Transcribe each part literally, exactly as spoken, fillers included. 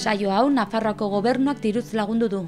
Saio hau Nafarroako gobernuak diruz lagundu du.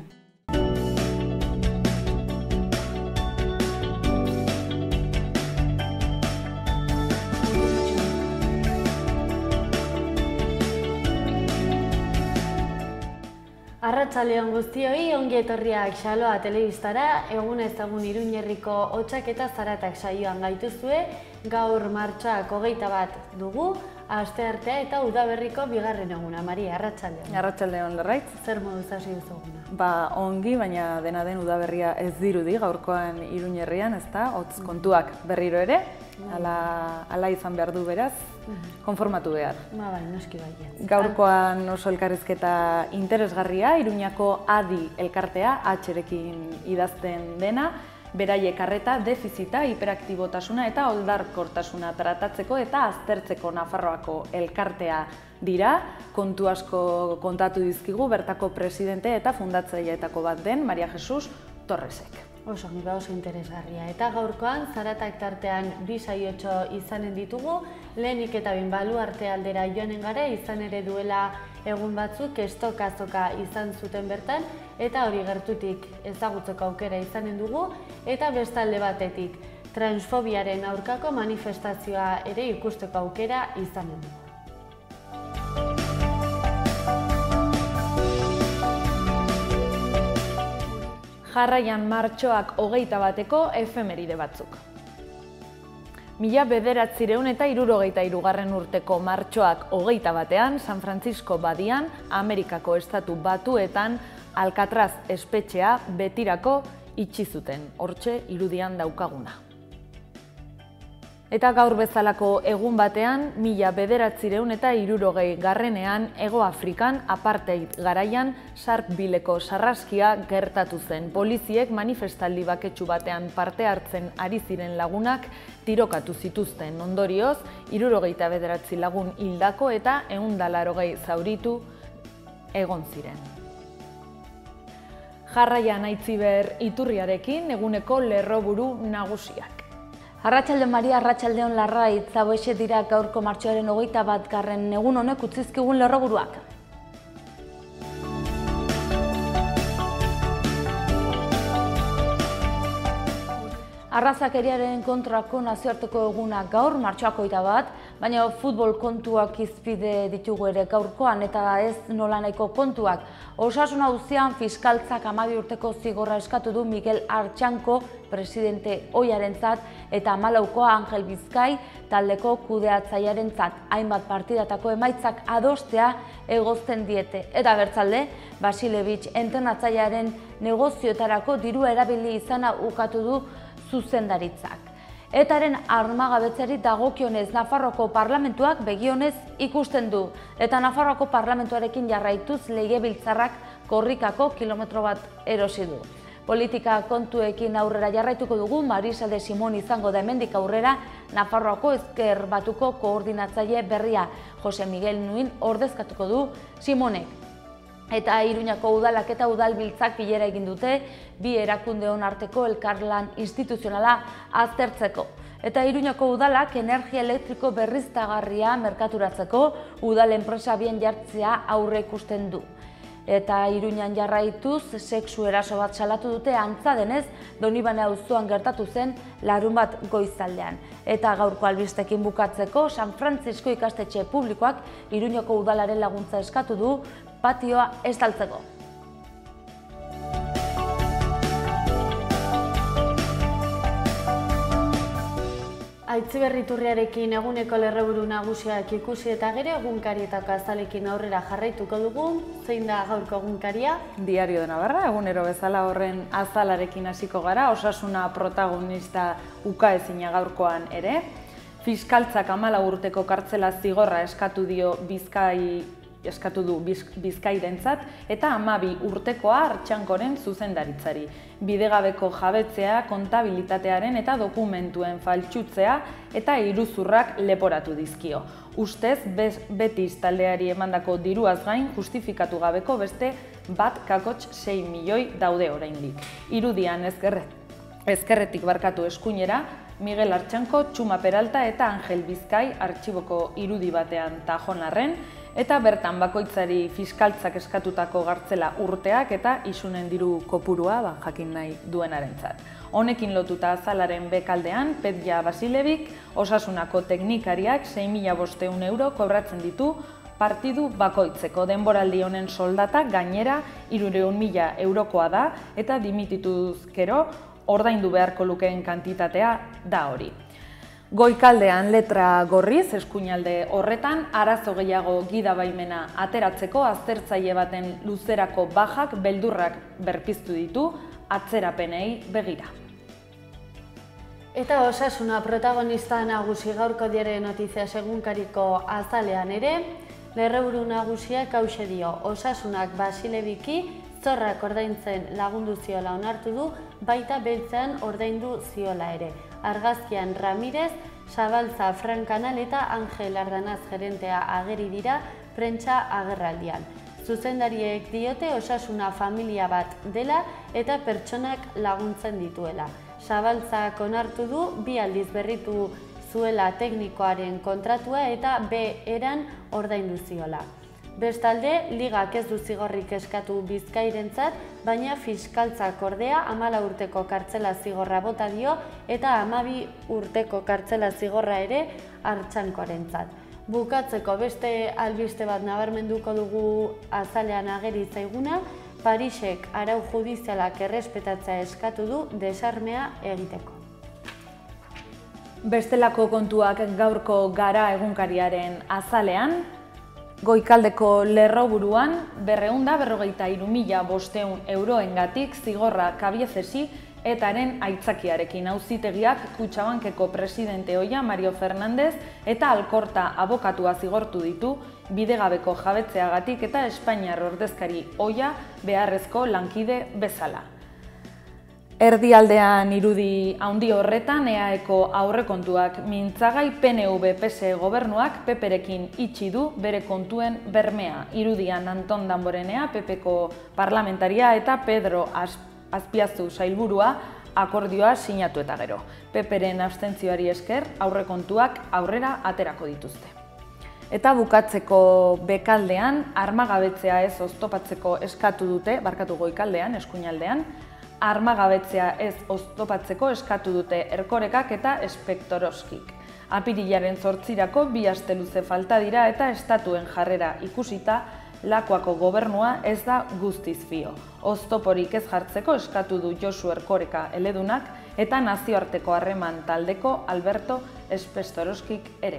Arratsaldeon guztioi, ongi etorriak Xaloa telebistara, egun ezagun Iruñerriko hotsak eta zaratak saioan gaituzue, gaur martxoak hogeita bat dugu, asteartea eta udaberriko bigarren eguna. Maria, arratsaldeon. Arratsaldeon, Larraitz. Zer moduz hasi duzuguna? Ba, ongi, baina dena den udaberria ez dirudi gaurkoan Iruñerrian, ezta? Hotz kontuak berriro ere, hala izan behar du beraz, konformatu behar. Ba, bai, noski baiet. Gaurkoan oso elkarrizketa interesgarria, Iruñako Adi elkartea, H-rekin idazten dena, beraiek arreta, defizita, hiperaktibotasuna eta oldarkortasuna tratatzeko eta aztertzeko Nafarroako elkartea dira. Kontu asko kontatu dizkigu bertako presidente eta fundatzaileetako bat den Maria Jesus Torresek. Oso, niba oso interesgarria. Eta gaurkoan, zaratak tartean bi saiotxo izanen ditugu, lehenik eta bin balu arte aldera joanen gara, izan ere duela egun batzuk estoka-zoka izan zuten bertan, eta hori gertutik ezagutzeko aukera izanen dugu, eta bestalde batetik transfobiaren aurkako manifestazioa ere ikusteko aukera izanen dugu. Jarraian martxoak hogeita bateko efemeride batzuk. Mila bederatziehun eta hirurogeita hirugarren urteko martxoak hogeita batean, San Francisco badian, Amerikako estatu batuetan, Alcatraz espetxea betirako itxi zuten, hortxe irudian daukaguna. Eta gaur bezalako egun batean, mila bederatziehun eta hirurogei garrenean, Hego Afrikan apartheid garaian Sharpevilleko sarraskia gertatu zen. Poliziek manifestaldi baketsu batean parte hartzen ari ziren lagunak tirokatu zituzten. Ondorioz, hirurogeita bederatzi lagun hildako eta ehun eta laurogei zauritu egon ziren. Jarraian Aitziber iturriarekin eguneko lerroburu nagusiak. Arratsaldeon Maria, arratsaldeon Larraitz, hauexe dira gaurko martxoaren hogeita bat garren egun honek utzizkigun lerroburuak. Arrazakeriaren kontrako nazioarteko eguna gaur, martxoak hogeita bat, baina futbol kontuak izpide ditugu ere gaurkoan eta ez nolanahiko kontuak. Osasun auzian fiskaltzak hamabi urteko zigorra eskatu du Miguel Artxanko presidente ohiarentzat eta hamalaukoa Angel Bizkai taldeko kudeatzailearentzat. Hainbat partidatako emaitzak adostea egozten diete. Eta bertzalde, Basilevich entrenatzailearen negozioetarako dirua erabili izana ukatu du zuzendaritzak. Etaren armagabetzeari dagokionez Nafarroako parlamentuak begionez ikusten du. Eta Nafarroako parlamentuarekin jarraituz legebiltzarrak korrikako kilometro bat erosi du. Politika kontuekin aurrera jarraituko dugu, Marisa de Simon izango da hemendik aurrera Nafarroako Ezker Batuko koordinatzaile berria. Jose Miguel Nuin ordezkatuko du Simonek. Eta Iruñako udalak eta udalbiltzak bilera egin dute, bi erakundeon arteko elkarlan instituzionala aztertzeko. Eta Iruñako udalak energia elektriko berriztagarria merkaturatzeko udal enpresa bien jartzea aurre ikusten du. Eta Iruñan jarraituz, sexu eraso bat salatu dute, antza denez, Donibane auzoan gertatu zen larun bat goizaldean. Eta gaurko albistekin bukatzeko, San Francisco ikastetxe publikoak Iruñako udalaren laguntza eskatu du patioa estaltzeko. Aitziber iturriarekin eguneko lerroburu nagusiak ikusi eta gero egunkarietako azalekin aurrera jarraituko dugu. Zein da gaurko egunkaria? Diario de Navarra, egunero bezala horren azalarekin hasiko gara, osasuna protagonista ukaezina gaurkoan ere. Fiskaltzak hamalau urteko kartzela zigorra eskatu dio Bizkai eskatu du Bizkairentzat eta hamabi urtekoa Artxankoren zuzendaritzari. Bidegabeko jabetzea, kontabilitatearen eta dokumentuen faltsutzea eta iruzurrak leporatu dizkio. Ustez, Betiz taldeari emandako diruaz gain justifikatu gabeko beste bat kakots sei milioi daude oraindik. Irudian ezkerret. Ezkerretik barkatu eskuinera, Miguel Artxanko, Txuma Peralta eta Angel Bizkai artxiboko irudi batean tajon arren, eta bertan bakoitzari fiskaltzak eskatutako gartzela urteak eta isunen diru kopurua ba, jakin nahi duenarentzat. Honekin lotuta azalaren bekaldean, Petja Basilevik, osasunako teknikariak sei mila bostehun euro kobratzen ditu partidu bakoitzeko. Denboraldi honen soldata gainera hirurehun mila eurokoa da eta dimitituz gero ordaindu beharko lukeen kantitatea da hori. Goikaldean letra gorriz, eskuinalde horretan, arazo gehiago gida baimena ateratzeko aztertzaile baten luzerako bajak beldurrak berpiztu ditu atzerapenei begira. Eta osasuna protagonista nagusi gaurko Diario Noticias egunkariko azalean ere, lerroburu nagusiak hauxe dio, osasunak Basileviki zorrak ordaintzen lagundu ziola onartu du, baita beltzean ordaindu ziola ere. Argazkian Ramirez, Zabaltza Frankanal eta Angel Ardanaz gerentea ageri dira prentsa agerraldian. Zuzendariek diote osasuna familia bat dela eta pertsonak laguntzen dituela. Zabaltzak onartu du bi aldiz berritu zuela teknikoaren kontratua eta B eran ordaindu ziola. Bestalde, ligak ez du zigorrik eskatu Bizkairentzat, baina fiskaltzak ordea hamalau urteko kartzela zigorra bota dio eta hamabi urteko kartzela zigorra ere Artxankorentzat. Bukatzeko beste albiste bat nabarmenduko dugu azalean ageri zaiguna, Parisek arau judizialak errespetatzea eskatu du desarmea egiteko. Bestelako kontuak gaurko Gara egunkariaren azalean, Goikaldeko lerroburuan berrehun eta berrogeita hiru mila bostehun euroengatik zigorra Kabiezesi etaren aitzakiarekin auzitegiak Kutxabankeko presidente ohia Mario Fernandez eta Alkorta abokatua zigortu ditu bidegabeko jabetzeagatik eta Espainiar ordezkari ohia beharrezko lankide bezala. Erdialdean irudi handi horretan E A Eko aurrekontuak mintzagai P N V P S E gobernuak Peperekin itxi du bere kontuen bermea. Irudian Anton Damborenea, P Pko parlamentaria eta Pedro Azpiazu sailburua akordioa sinatu eta gero. Peperen abstentzioari esker aurrekontuak aurrera aterako dituzte. Eta bukatzeko bekaldean armagabetzea ez oztopatzeko eskatu dute, barkatu Goikaldean, eskuinaldean, armagabetzea ez oztopatzeko eskatu dute Erkorekak eta Espektoroskik. Apirilaren zortzirako bi aste luze falta dira eta estatuen jarrera ikusita Lakuako gobernua ez da guztiz fio. Oztoporik ez jartzeko eskatu du Josu Erkoreka eledunak eta nazioarteko harreman taldeko Alberto Espektoroskik ere.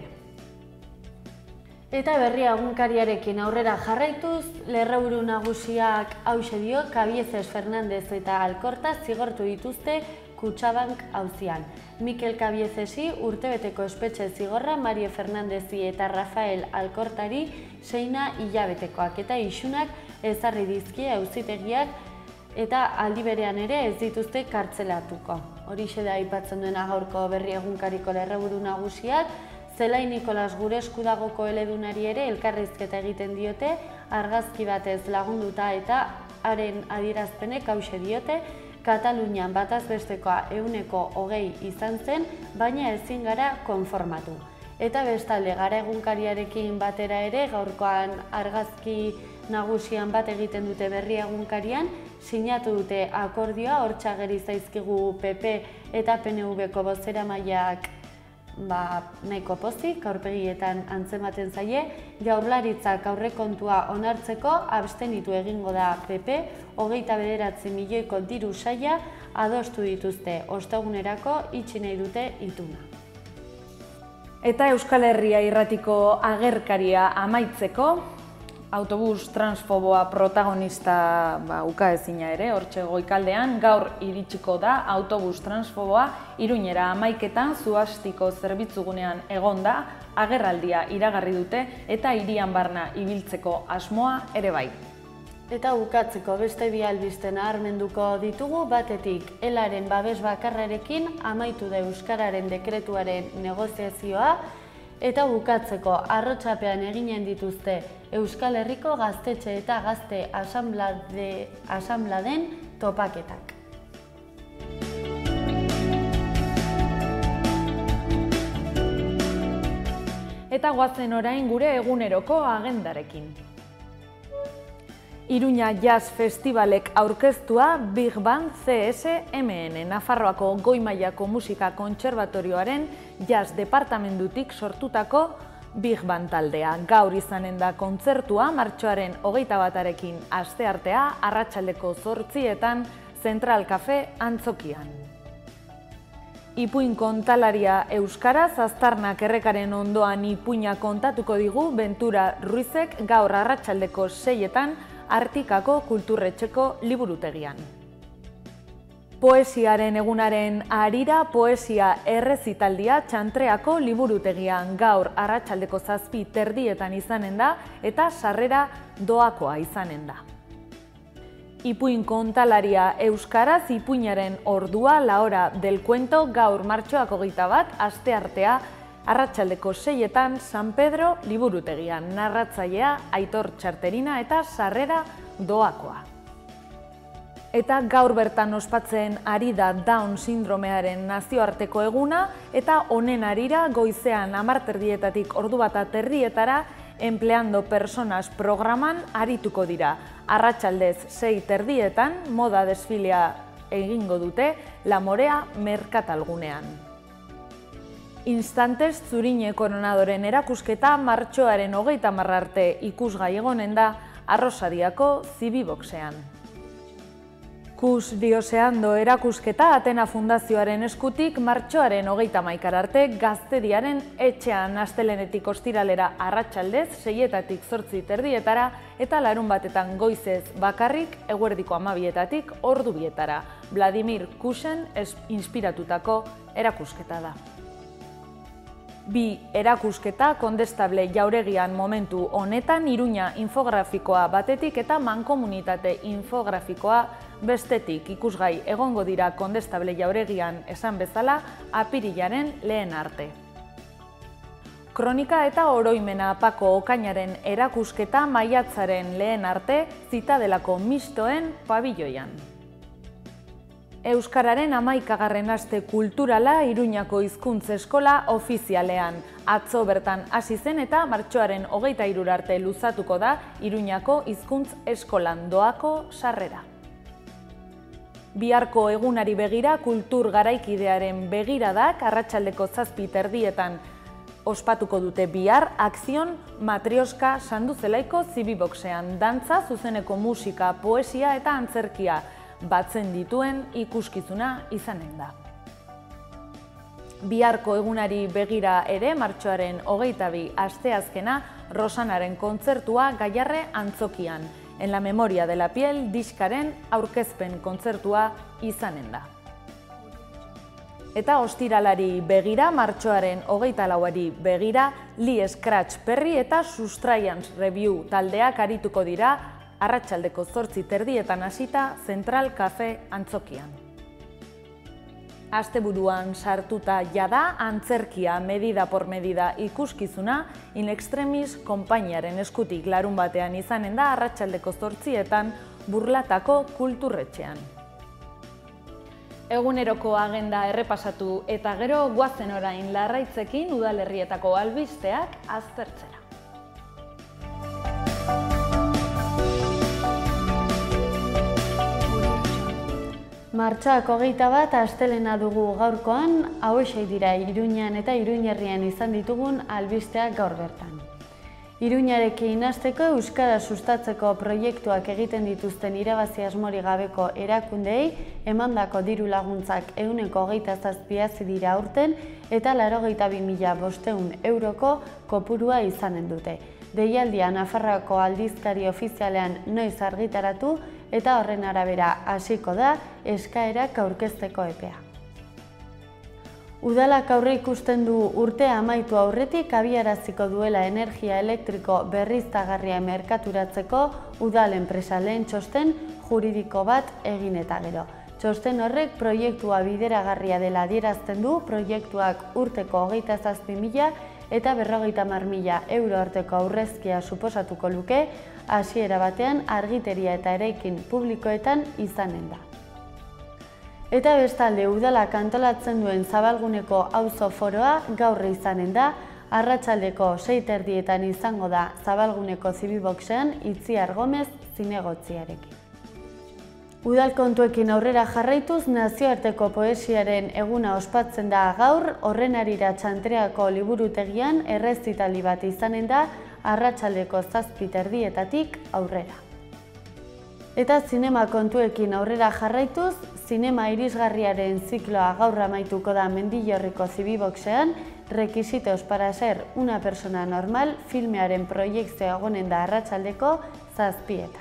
Eta berria egunkariarekin aurrera jarraituz, lerroburu nagusiak hauxe dio Kabiezes Fernandez eta Alkorta zigortu dituzte Kutxabank auzian. Mikel Kabiezesi urtebeteko espetxe zigorra Mario Fernandezi eta Rafael Alkortari seina hilabetekoak eta isunak ezarri dizkie auzitegiak eta aldi berean ere ez dituzte kartzelatuko. Horixe da aipatzen duena gaurko berria egunkariko lerroburu nagusiak, Zelai Nikolas gure eskudagoko eledunari ere elkarrizketa egiten diote, argazki batez lagunduta eta haren adierazpenek hauxe diote, Katalunian bataz bestekoa ehuneko hogei izan zen, baina ezin gara konformatu. Eta bestalde Gara egunkariarekin batera ere, gaurkoan argazki nagusian bat egiten dute berria egunkarian, sinatu dute akordioa, hortxe ageri zaizkigu P P eta P N Vko bozeramaileak Ba, nahiko pozik, aurpegietan antzematen zaie, Jaurlaritzak aurrekontua onartzeko abstenitu egingo da P P, hogeita bederatzi milioiko diru saila adostu dituzte ostegunerako itxi nahi dute ituna. Eta Euskal Herria irratiko agerkaria amaitzeko, autobus transfoboa protagonista ba, ukaezina ere, hortxe Goikaldean, gaur iritsiko da autobus transfoboa Iruñera hamaiketan zuhastiko zerbitzugunean egonda, agerraldia iragarri dute eta hirian barna ibiltzeko asmoa ere bai. Eta bukatzeko beste bi albiste nabarmenduko ditugu, batetik Elaren babes bakarrarekin amaitu da Euskararen dekretuaren negoziazioa, eta bukatzeko arrotsapean eginen dituzte Euskal Herriko gaztetxe eta gazte asanbladen topaketak. Eta goazen orain gure eguneroko agendarekin. Iruña Jazz Festivalek aurkeztua Big Band C S M N, Nafarroako goi mailako musika kontserbatorioaren jazz departamendutik sortutako Big Band taldea. Gaur izanen da kontzertua martxoaren hogeita batarekin asteartea arratsaldeko zortzietan Zentral Cafe Antzokian. Ipuin kontalaria euskaraz, aztarnak errekaren ondoan ipuina kontatuko digu Bentura Ruizek gaur arratsaldeko seietan Artikako Kulturretxeko liburutegian. Poesiaren egunaren harira poesia errezitaldia Txantreako liburutegian gaur arratsaldeko zazpi terdietan izanen da eta sarrera doakoa izanen da. Ipuin kontalaria euskaraz, ipuinaren ordua la hora del cuento gaur martxoak hogeita bat asteartea arratsaldeko seietan San Pedro liburutegian, narratzailea Aitor Txarterina eta sarrera doakoa. Eta gaur bertan ospatzen ari da Down sindromearen nazioarteko eguna eta honen harira goizean hamar terdietatik ordu bata terdietara Empleando Personas programan arituko dira. Arratsaldez sei terdietan moda desfilea egingo dute La Morea merkatalgunean. Instantes Zurine Koronadoren erakusketa martxoaren hogeita hamar arte ikusgai egonen da Arrosadiako Zibiboxean. Kus Dioseando erakusketa Atena Fundazioaren eskutik martxoaren hogeita hamaikara arte Gaztediaren etxean astelenetik ostiralera arratsaldez seietatik zortzi terdietara eta larun batetan goizez bakarrik eguerdiko hamabietatik ordu bietara. Vladimir Kusen inspiratutako erakusketa da. Bi erakusketa Kondestable Jauregian momentu honetan Iruña infografikoa batetik eta mankomunitate infografikoa bestetik ikusgai egongo dira Kondestable Jauregian esan bezala apirilaren lehen arte. Kronika eta oroimena Pako Okainaren erakusketa maiatzaren lehen arte Zitadelako Mistoen pabilloian. Euskararen hamaikagarren aste kulturala Iruñako hizkuntz eskola ofizialean. Atzo bertan hasi zen eta martxoaren hogeita hirura arte luzatuko da Iruñako hizkuntz eskolan doako sarrera. Biharko egunari begira kultur garaikidearen begiradak arratsaldeko zazpi terdietan ospatuko dute bihar Akzion Matrioska Sanduzelaiko Zibiboxean, dantza, zuzeneko musika, poesia eta antzerkia batzen dituen ikuskizuna izanen da. Biharko egunari begira ere martxoaren hogeita bi asteazkena Rosanaren kontzertua Gaiarre Antzokian, En la Memoria de la Piel diskaren aurkezpen kontzertua izanen da. Eta ostiralari begira, martxoaren hogeita lauari begira, Lee Scratch Perry eta Sustraians Review taldeak arituko dira arratsaldeko zortzi terdietan hasita Zentral Cafe Antzokian. Asteburuan sartuta jada antzerkia medida por medida ikuskizuna In Extremis konpainiaren eskutik larun batean izanen da arratsaldeko zortzietan Burlatako kulturretxean. Eguneroko agenda errepasatu eta gero goazen orain Larraitzekin udalerrietako albisteak aztertzera. Martxoak hogeita bat astelena dugu gaurkoan, hauexek dira Iruñan eta Iruñerrian izan ditugun albisteak gaur bertan. Iruñarekin hasteko euskara sustatzeko proiektuak egiten dituzten irabazi asmori gabeko erakundei emandako diru laguntzak ehuneko hogeita zazpi hazi dira aurten eta laurogeita bi mila bostehun euroko kopurua izanen dute. Deialdia Nafarroako aldizkari ofizialean noiz argitaratu eta horren arabera hasiko da eskaerak aurkezteko epea. Udalak aurre ikusten du urtea amaitu aurretik abiaraziko duela energia elektriko berriztagarria merkaturatzeko udal enpresa lehen txosten juridiko bat egin eta gero. Txosten horrek proiektua bideragarria dela adierazten du, proiektuak urteko hogeita zazpi mila eta berrogeita hamar mila euro arteko aurrezkia suposatuko luke, hasiera batean argiteria eta eraikin publikoetan izanen da. Eta bestalde udalak antolatzen duen zabalguneko auzo foroa gaur izanen da, arratsaldeko sei terdietan izango da Zabalguneko Zibiboxean Itziar Gomez zinegotziarekin. Udal kontuekin aurrera jarraituz, nazioarteko poesiaren eguna ospatzen da gaur, horren harira Txantreako liburutegian errezitaldi bat izanen da arratsaldeko zazpi terdietatik aurrera. Eta zinema kontuekin aurrera jarraituz, zinema irisgarriaren zikloa gaur amaituko da Mendillorriko Zibiboxean, Requisitos para ser una persona normal filmearen proiekzioa egonen da arratsaldeko zazpietan.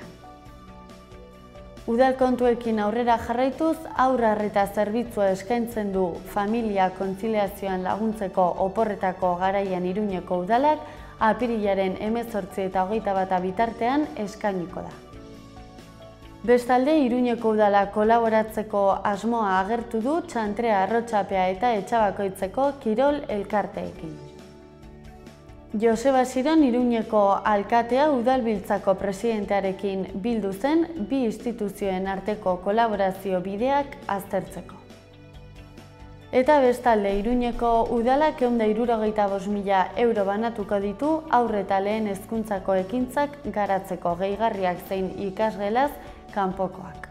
Udal kontuekin aurrera jarraituz, haur arreta zerbitzua eskaintzen du familia kontziliazioan laguntzeko oporretako garaian Iruñeko udalak, apirilaren hemezortzi eta hogeita bata bitartean eskainiko da. Bestalde, Iruñeko udala kolaboratzeko asmoa agertu du Txantrea, Arrotxapea eta Etxabakoitzeko kirol elkarteekin. Joseba Siron Iruñeko alkatea udalbiltzako presidentearekin bildu zen bi instituzioen arteko kolaborazio bideak aztertzeko. Eta bestalde, Iruñeko udalak ehun eta hirurogeita bost mila euro banatuko ditu haur eta lehen hezkuntzako ekintzak garatzeko gehigarriak zein ikasgelaz kanpokoak.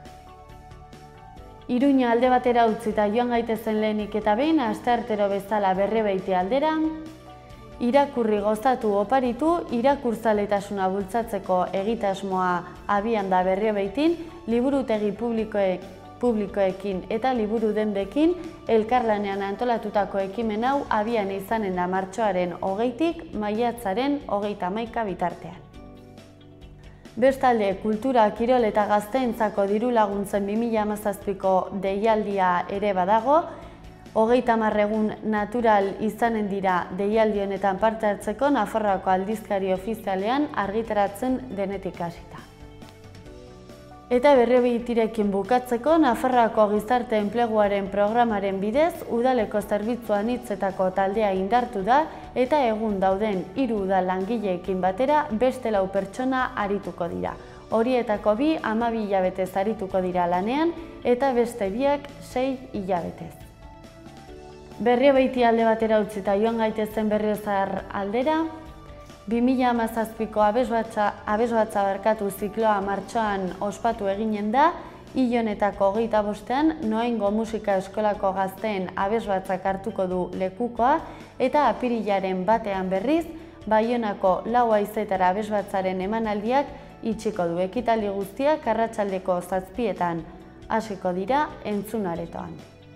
Iruña alde batera utzita joan gaitezen lehenik eta behin asteartero bezala Berribeite aldera, irakurri gozatu oparitu, irakurzaletasuna bultzatzeko egitasmoa abian da Berriobeitin, liburutegi publikoek, publikoekin eta liburu dendekin elkarlanean antolatutako ekimen hau abian izanen da martxoaren hogeitik maiatzaren hogeita hamaika bitartean. Bestalde, kultura, kirol eta gazteentzako diru laguntzen bi mila hamazazpiko deialdia ere badago, hogeita hamar egun natural izanen dira deialdi honetan parte hartzeko Nafarroako aldizkari ofizialean argitaratzen denetik hasita. Eta Berriobitirekin bukatzeko Nafarroako gizarte enpleguaren programaren bidez udaleko zerbitzu anitzetako taldea indartu da eta egun dauden hiru udal langileekin batera beste lau pertsona arituko dira. Horietako bi hamabi hilabetez arituko dira lanean eta beste biak sei hilabetez. Berriobeiti alde batera utzita joan gaitezen Berriozar aldera, bi mila hamazazpiko abesbatza barkatu zikloa martxoan ospatu eginen da, hil honetako hogeita bostean Noaingo Musika Eskolako gazteen abesbatzak hartuko du lekukoa eta apirilaren batean berriz, Baionako lau haizetara abesbatzaren emanaldiak itxiko du ekitaldi guztiak arratsaldeko zazpietan hasiko dira entzunaretoan.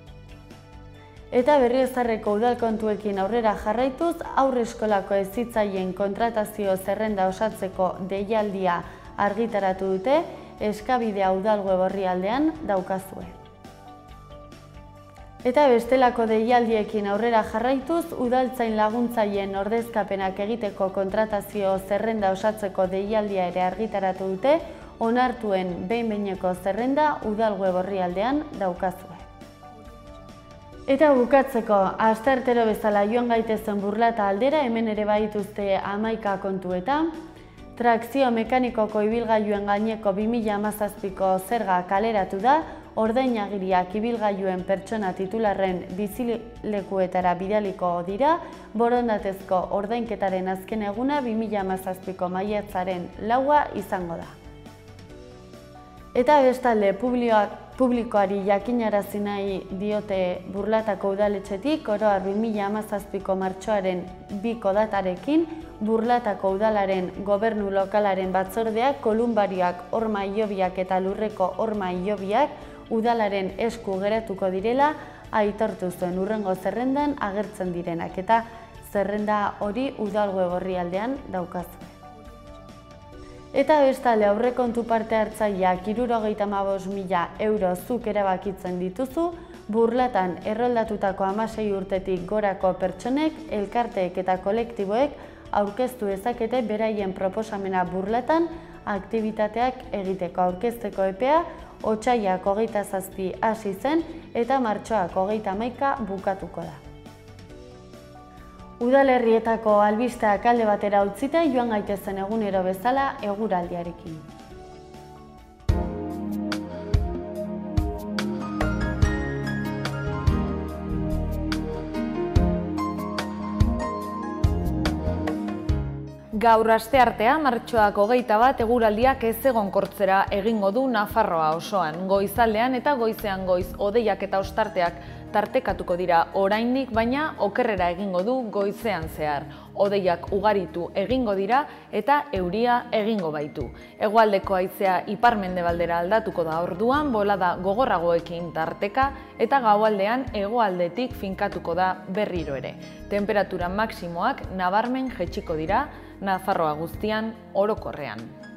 Eta Berriozarreko udal kontuekin aurrera jarraituz, haurreskolako hezitzaileen kontratazio zerrenda osatzeko deialdia argitaratu dute, eskabidea udal web orrialdean daukazue. Eta bestelako deialdiekin aurrera jarraituz, udaltzain laguntzaien ordezkapenak egiteko kontratazio zerrenda osatzeko deialdia ere argitaratu dute, onartuen behin-behineko zerrenda udal web orrialdean daukazue. Eta bukatzeko, asteartero bezala joan gaitezen Burlata aldera, hemen ere baituzte hamaika kontu eta trakzio mekanikoko ibilgailuen gaineko bi mila hamazazpiko zerga kaleratu da, ordainagiriak ibilgailuen pertsona titularren bizilekuetara bidaliko dira, borondatezko ordainketaren azken eguna bi mila hamazazpiko maiatzaren laua izango da. Eta bestalde publikoari jakinarazi nahi diote Burlatako udaletxetik, oro har bi mila hamazazpiko martxoaren biko datarekin, Burlatako udalaren gobernu lokalaren batzordeak kolunbarioak, horma hilobiak eta lurreko horma hilobiak udalaren esku geratuko direla aitortu zuen urrengo zerrendan agertzen direnak eta zerrenda hori udal web orrialdean daukazue. Eta bestalde aurrekontu parte hartzaileak hirurogeita hamabost mila euro zuk erabakitzen dituzu, Burlatan erroldatutako hamasei urtetik gorako pertsonek, elkarteek eta kolektiboek aurkeztu dezakete beraien proposamena Burlatan aktibitateak egiteko. Aurkezteko epea otsailak hogeita zazpi hasi zen eta martxoak hogeita hamaika bukatuko da. Udalerrietako albisteak alde batera utzita joan gaitezen egunero bezala eguraldiarekin. Gaur asteartea, martxoak hogeita bat, eguraldiak ez egonkortzera egingo du Nafarroa osoan. Goizaldean eta goizean goiz hodeiak eta ostarteak tartekatuko dira oraindik, baina okerrera egingo du goizean zehar. Hodeiak ugaritu egingo dira eta euria egingo baitu. Hegoaldeko haizea ipar-mendebaldera aldatuko da orduan, bolada gogorragoekin tarteka eta gaualdean hegoaldetik finkatuko da berriro ere. Temperatura maksimoak nabarmen jaitsiko dira Nafarroa guztian orokorrean.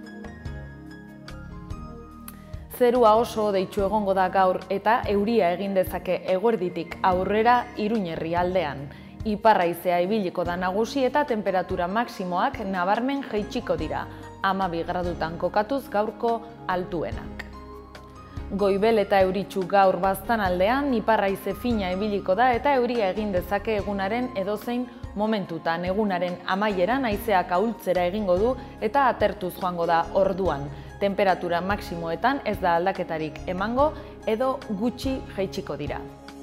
Zerua oso hodeitsu egongo da gaur eta euria egin dezake eguerditik aurrera Iruña herrialdean. Ipar haizea ibiliko da nagusi eta temperatura maksimoak nabarmen jaitsiko dira, hamabi gradutan kokatuz gaurko altuenak. Goibel eta euritsu gaur baztanaldean, ipar haize fina ibiliko da eta euria egin dezake egunaren edozein momentutan. Egunaren amaieran haizeak ahultzera egingo du eta atertuz joango da orduan. Temperatura maksimoetan ez da aldaketarik emango edo gutxi jaitsiko dira.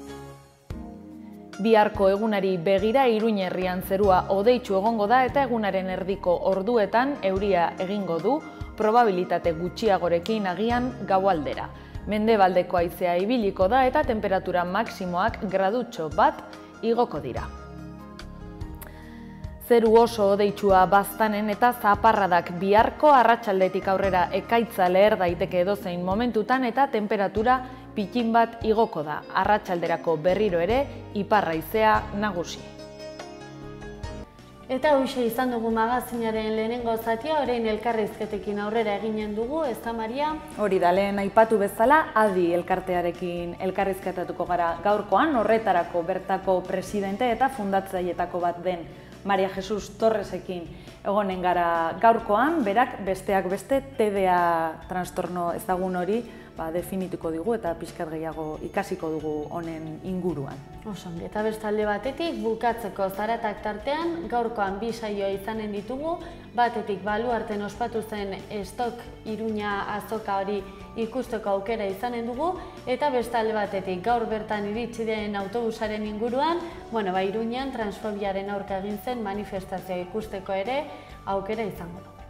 Biharko egunari begira Iruña herrian zerua hodeitsu egongo da eta egunaren erdiko orduetan euria egingo du, probabilitate gutxiagorekin agian gaualdera. Mendebaldeko haizea ibiliko da eta temperatura maksimoak gradutxo bat igoko dira. Zeru oso hodeitsua baztanen eta zaparradak biharko, arratsaldetik aurrera ekaitza leher daiteke edozein momentutan eta temperatura pitin bat igoko da. Arratsalderako berriro ere ipar haizea nagusi. Eta hoxe izan dugu magazinaren lehenengo zatia, orain elkarrizketekin aurrera eginen dugu, ez da, Maria? Hori da, lehen aipatu bezala, Adi elkartearekin elkarrizketatuko gara gaurkoan, horretarako bertako presidente eta fundatzailetako bat den Maria Jesus Torresekin egonen gara gaurkoan, berak besteak beste T D A trastorno ezagun hori definituko digu eta pixkat gehiago ikasiko dugu honen inguruan. Osongi, eta bestalde batetik bukatzeko zaratak tartean, gaurkoan bi saio izanen ditugu, batetik baluarten ospatu zen Estok Iruña azoka hori ikusteko aukera izanen dugu, eta bestalde batetik gaur bertan iritsi den autobusaren inguruan, bueno, ba, Iruñan transfobiaren aurka egin zen manifestazioa ikusteko ere aukera izango dugu.